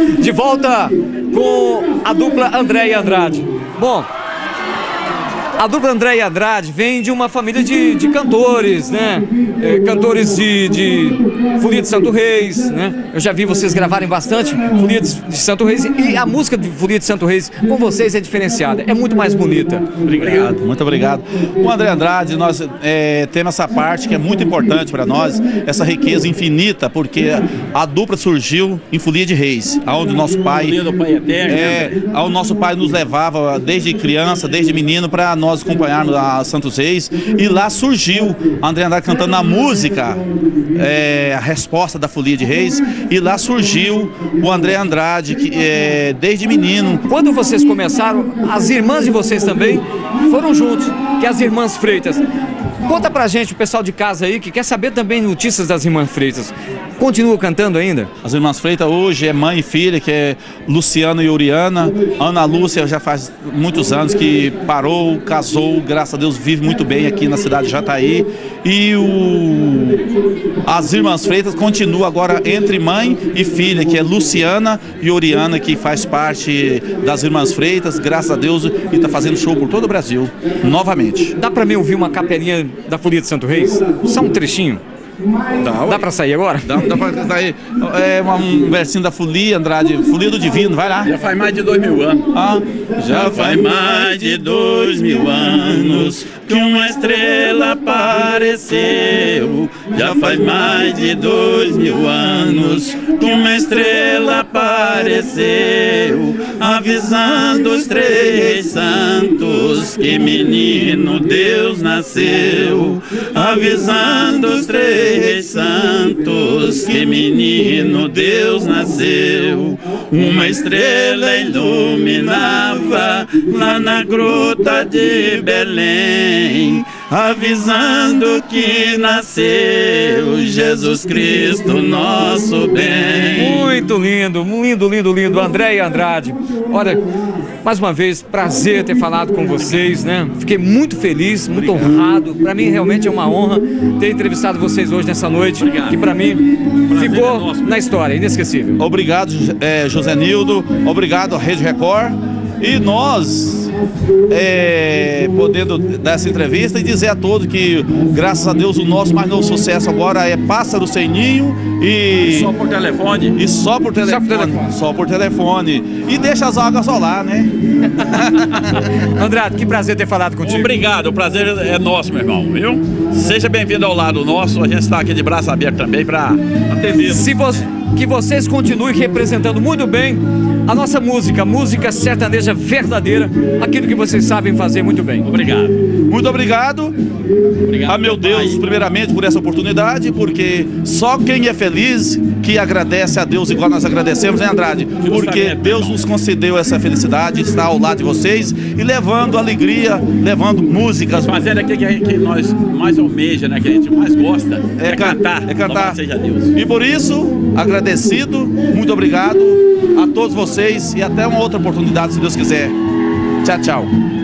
De volta com a dupla André e Andrade. Bom, a dupla André e Andrade vem de uma família de cantores, né? Cantores de Folia de Santo Reis, né? Eu já vi vocês gravarem bastante Folia de Santo Reis, e a música de Folia de Santo Reis com vocês é diferenciada, é muito mais bonita. Obrigado, muito obrigado. O André Andrade, nós temos essa parte que é muito importante para nós, essa riqueza infinita, porque a dupla surgiu em Folia de Reis, onde o nosso pai, onde nosso pai nos levava desde criança, desde menino, para nós acompanharmos a Santos Reis, e lá surgiu André Andrade cantando a música, a resposta da Folia de Reis, e lá surgiu o André Andrade, que, desde menino. Quando vocês começaram, as irmãs de vocês também foram juntos, que é as irmãs Freitas. Conta pra gente, o pessoal de casa aí, que quer saber também notícias das irmãs Freitas. Continua cantando ainda? As irmãs Freitas hoje é mãe e filha, que é Luciano e Oriana. Ana Lúcia já faz muitos anos que parou, casou, graças a Deus vive muito bem aqui na cidade de Jataí. E as irmãs Freitas continuam agora entre mãe e filha, que é Luciana e Oriana, que faz parte das irmãs Freitas, graças a Deus, e está fazendo show por todo o Brasil, novamente. Dá pra mim ouvir uma capelinha da Folia de Santo Reis? Só um trechinho? Dá pra sair agora? Dá pra sair. É um versinho da Folia, Andrade, Folia do Divino, vai lá. Já faz mais de 2000 anos. Já faz mais de 2000 anos que uma estrela apareceu. Já faz mais de 2000 anos que uma estrela apareceu, avisando os três santos que menino Deus nasceu. Avisando os três santos que menino Deus nasceu. Uma estrela iluminava lá na gruta de Belém, avisando que nasceu Jesus Cristo, nosso bem. Muito lindo, lindo, lindo, lindo. André e Andrade. Olha, mais uma vez, prazer ter falado com vocês, né? Fiquei muito feliz, muito honrado. Para mim, realmente é uma honra ter entrevistado vocês hoje nessa noite. Obrigado. Que para mim ficou na história, inesquecível. Obrigado, José Nildo. Obrigado, Rede Record. E nós podendo dar essa entrevista e dizer a todos que, graças a Deus, o nosso mais novo sucesso agora é Pássaro Sem Ninho e... Só por telefone? E só por telefone. Só por telefone. E deixa as águas rolar, né? Andrade, que prazer ter falado contigo. Obrigado, o prazer é nosso, meu irmão, viu? Seja bem-vindo ao lado nosso, a gente está aqui de braço aberto também para atender. Que vocês continuem representando muito bem a nossa música sertaneja verdadeira, aquilo que vocês sabem fazer muito bem. Obrigado. Muito obrigado. Obrigado, a meu Deus, primeiramente, por essa oportunidade, porque só quem é feliz que agradece a Deus igual nós agradecemos, né, Andrade? Porque Deus nos concedeu essa felicidade, estar ao lado de vocês e levando alegria, levando músicas. Fazendo aquilo que nós mais almeja, né, que a gente mais gosta, é cantar. É cantar. Louvado seja Deus. E por isso, agradecido, muito obrigado a todos vocês e até uma outra oportunidade, se Deus quiser. Tchau, tchau.